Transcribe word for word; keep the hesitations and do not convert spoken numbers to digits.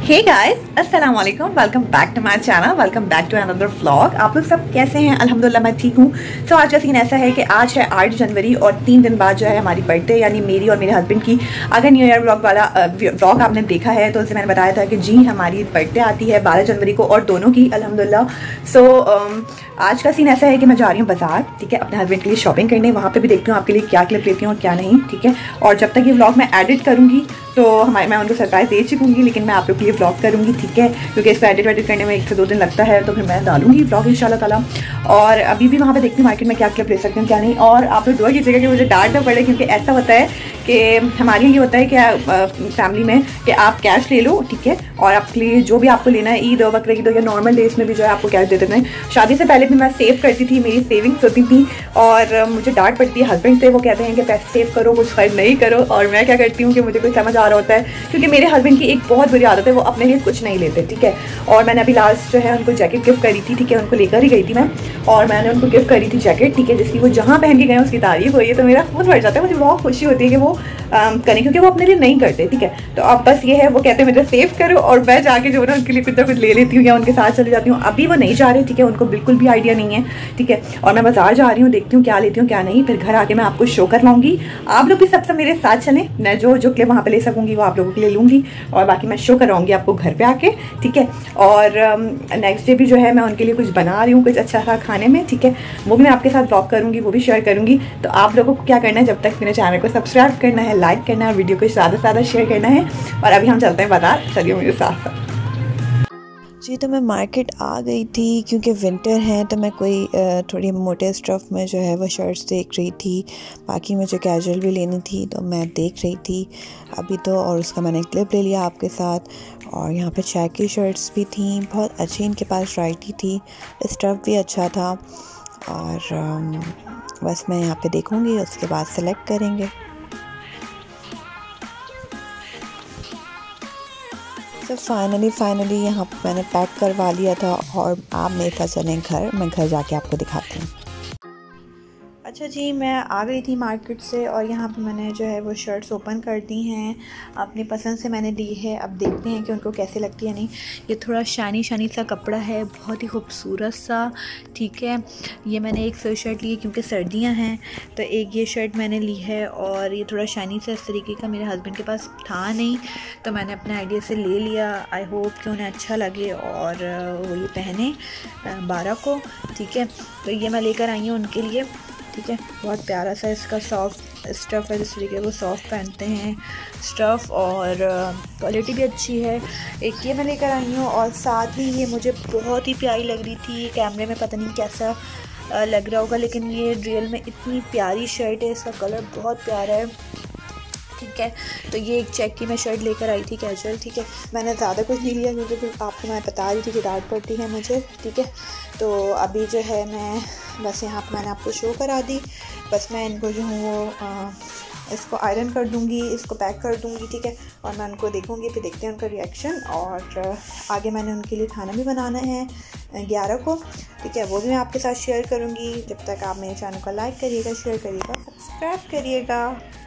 हे guys, अस्सलाम वालेकुम, welcome back to my channel, welcome back to another vlog. आप लोग सब कैसे हैं? अल्हम्दुलिल्लाह मैं ठीक हूँ। सो आज का सीन ऐसा है कि आज है आठ जनवरी और तीन दिन बाद जो है हमारी बर्थडे, यानी मेरी और मेरे हस्बैंड की। अगर न्यू ईयर व्लॉग वाला व्लॉग आपने देखा है तो उससे मैंने बताया था कि जी हमारी बर्थडे आती है बारह जनवरी को और दोनों की अल्हम्दुलिल्लाह। सो आज का सीन ऐसा है कि मैं जा रही हूँ बाज़ार, ठीक है, अपने हस्बैंड के लिए शॉपिंग करने। वहाँ पे भी देखती हूँ आपके लिए क्या क्लिप लेती हूँ और क्या नहीं, ठीक है। और जब तक ये व्लॉग मैं एडिट करूँगी तो हमारे मैं उनको सरप्राइज़ दे चुकूँगी, लेकिन मैं आप लोग के लिए व्लॉग करूँगी, ठीक है, क्योंकि इसको एडिट वेडिट करने में एक से दो दिन लगता है, तो फिर मैं डालूँगी व्लॉग इंशाल्लाह ताला। और अभी भी वहाँ पे देखती हूँ मार्केट में क्या क्लिप ले सकती हूँ क्या नहीं। और आप लोग दुआ कीजिएगा कि मुझे डांट ना पड़े, क्योंकि ऐसा होता है कि हमारे यहाँ ये होता है कि फैमिली में कि आप कैश ले लो, ठीक है, और आपके लिए जो भी आपको लेना है, ईद और बकरीद ईद या नॉर्मल डेज में भी जो है आपको कैश दे देते हैं। शादी से पहले भी मैं सेव करती थी, मेरी सेविंग्स होती थी, और मुझे डांट पड़ती है हस्बैंड से। वो कहते हैं कि पैसे सेव करो, कुछ खर्च नहीं करो। और मैं क्या करती हूँ कि मुझे कुछ समझ आ रहा होता है, क्योंकि मेरे हस्बैंड की एक बहुत बुरी आदत है, वो अपने लिए कुछ नहीं लेते, ठीक है। और मैंने अभी लास्ट जो है उनको जैकेट गिफ्ट करी थी, ठीक है, उनको लेकर ही गई थी मैं, और मैंने उनको गिफ्ट करी थी जैकेट, ठीक है, जिसकी वो जहाँ पहन के गए उसकी तारीफ हुई है, तो मेरा खून भर जाता है, मुझे बहुत खुशी होती है कि वो करें, क्योंकि वो अपने लिए नहीं करते, ठीक है। तो अब बस ये है, वो कहते हैं मुझे सेव करो, और मैं जाके जो है उनके लिए कुछ ना कुछ ले लेती हूँ या उनके साथ चले जाती हूँ। अभी वो नहीं जा रहे, ठीक है, उनको बिल्कुल भी आइडिया नहीं है, ठीक है। और मैं बाजार जा रही हूँ, देखती हूँ क्या लेती हूँ क्या नहीं, फिर घर आके मैं आपको शो करवाऊंगी। आप लोग भी सबसे मेरे साथ चलें, मैं जो जो क्लिप वहाँ पे ले सकूँगी वो आप लोगों के लिए लूँगी, और बाकी मैं शो करवाऊँगी आपको घर पे आके, ठीक है। और नेक्स्ट डे भी जो है मैं उनके लिए कुछ बना रही हूँ, कुछ अच्छा सा खाने में, ठीक है, वो भी मैं आपके साथ ब्लॉग करूँगी, वो भी शेयर करूँगी। तो आप लोगों को क्या करना है, जब तक मेरे चैनल को सब्सक्राइब करना है, लाइक करना है, वीडियो को ज़्यादा से ज़्यादा शेयर करना है। और अभी हम चलते हैं बाजार, चलिए मेरे साथ साथ। जी, तो मैं मार्केट आ गई थी, क्योंकि विंटर है तो मैं कोई थोड़ी मोटे स्टफ़ में जो है वो शर्ट्स देख रही थी। बाकी मुझे कैजुअल भी लेनी थी तो मैं देख रही थी अभी तो, और उसका मैंने क्लिप ले लिया आपके साथ। और यहाँ पे चेक की शर्ट्स भी थी, बहुत अच्छी इनके पास वैरायटी थी, स्टफ़ भी अच्छा था। और बस मैं यहाँ पे देखूँगी, उसके बाद सेलेक्ट करेंगे। तो फाइनली फाइनली यहाँ पर मैंने पैक करवा लिया था, और आप मेरे साथ चलें घर, मैं घर जाके आपको दिखाती हूँ। अच्छा जी, मैं आ गई थी मार्केट से, और यहाँ पे मैंने जो है वो शर्ट्स ओपन कर दी हैं, अपनी पसंद से मैंने ली है। अब देखते हैं कि उनको कैसे लगती है नहीं। ये थोड़ा शानी शानी सा कपड़ा है, बहुत ही खूबसूरत सा, ठीक है। ये मैंने एक शर्ट ली है क्योंकि सर्दियाँ हैं, तो एक ये शर्ट मैंने ली है, और ये थोड़ा शानी सा इस तरीके का मेरे हस्बैंड के पास था नहीं, तो मैंने अपने आइडिया से ले लिया। आई होप कि उन्हें अच्छा लगे और वो ये पहने बारह को, ठीक है। तो ये मैं लेकर आई हूँ उनके लिए, ठीक है। बहुत प्यारा सा इसका सॉफ्ट स्टफ़ है, जिस तरीके वो सॉफ्ट पहनते हैं स्टफ़, और क्वालिटी भी अच्छी है। एक ये मैं लेकर आई हूँ, और साथ ही ये मुझे बहुत ही प्यारी लग रही थी। कैमरे में पता नहीं कैसा लग रहा होगा, लेकिन ये रियल में इतनी प्यारी शर्ट है, इसका कलर बहुत प्यारा है, ठीक है। तो ये एक चेक की मैं शर्ट लेकर आई थी कैजुअल, ठीक है। मैंने ज़्यादा कुछ नहीं लिया, क्योंकि फिर आपको मैं बता रही थी कि डांट पड़ती है मुझे, ठीक है। तो अभी जो है मैं बस यहाँ पर मैंने आपको शो करा दी। बस मैं इनको जो हूँ वो आ, इसको आयरन कर दूँगी, इसको पैक कर दूँगी, ठीक है। और मैं उनको देखूँगी, फिर देखते हैं उनका रिएक्शन। और आगे मैंने उनके लिए खाना भी बनाना है ग्यारह को, ठीक है, वो भी मैं आपके साथ शेयर करूँगी। जब तक आप मेरे चैनल को लाइक करिएगा, शेयर करिएगा, सब्सक्राइब करिएगा।